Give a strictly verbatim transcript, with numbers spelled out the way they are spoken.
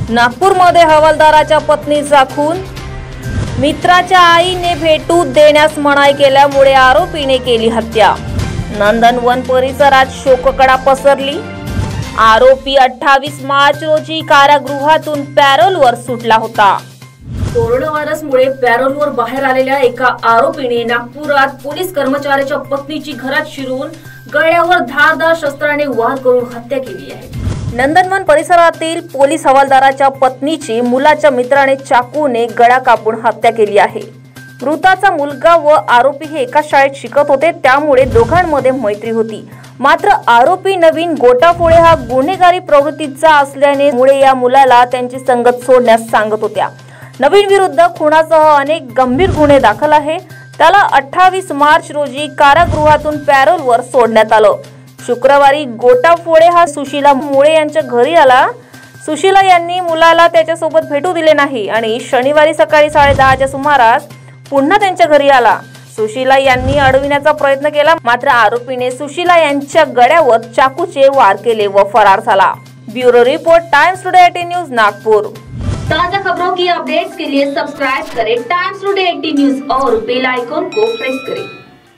नागपूरमध्ये हवालदाराच्या पत्नीचा खून, मित्राच्या आईने भेटू देण्यास मनाई केल्यामुळे आरोपीने केली हत्या। नंदनवन परिसरात शोककळा पसरली। आरोपी अठ्ठावीस मार्च रोजी कारागृहातून पॅरोलवर सुटला होता। कोरोना व्हायरसमुळे पॅरोलवर बाहेर आलेल्या एका आरोपीने नागपुरात पोलीस कर्मचाऱ्याच्या पत्नीची घरात शिरून गळ्यावर धारदार शस्त्राने वार करून हत्या केली आहे। नंदनवन परिसरातील पोलीस हवालदाराच्या पत्नीची मुलाच्या मित्राने चाकूने गळा कापून हत्या केली आहे। मृताचा मुलगा व आरोपी हे एका शाळेत शिकत होते, त्यामुळे दोघांमध्ये मैत्री होती। मात्र आरोपी नवीन गोटाफोळे हा गुन्हेगारी प्रवृत्तीचा असल्याने मुळे या मुलाला त्यांची संगत सोडण्यास सांगत होत्या। नवीन विरुद्ध खुनासह अनेक गंभीर गुन्हे दाखल आहे। त्याला अठ्ठावीस मार्च रोजी कारागृहातून पॅरोलवर सोडण्यात आलं। शुक्रवारी गोटाफोळे हा सुशीला मुळे यांच्या घरी आला। सुशीला यांनी मुलाला त्याच्यासोबत भेटू दिले नाही आणि शनिवारी सकाळी साडेदहाच्या सुमारास पुन्हा त्यांच्या घरी आला। सुशीला यांनी अडविण्याचा प्रयत्न केला, मात्र आरोपीने सुशीला यांच्या गळ्यावर चाकूचे वार केले व फरार झाला। Bureau report, times today eighteen news, Nagpur. ताज़ा खबरों की अपडेट्स के लिए सब्सक्राइब करें टाइम्स टुडे एटीन न्यूज और बेल आइकॉन को प्रेस करें।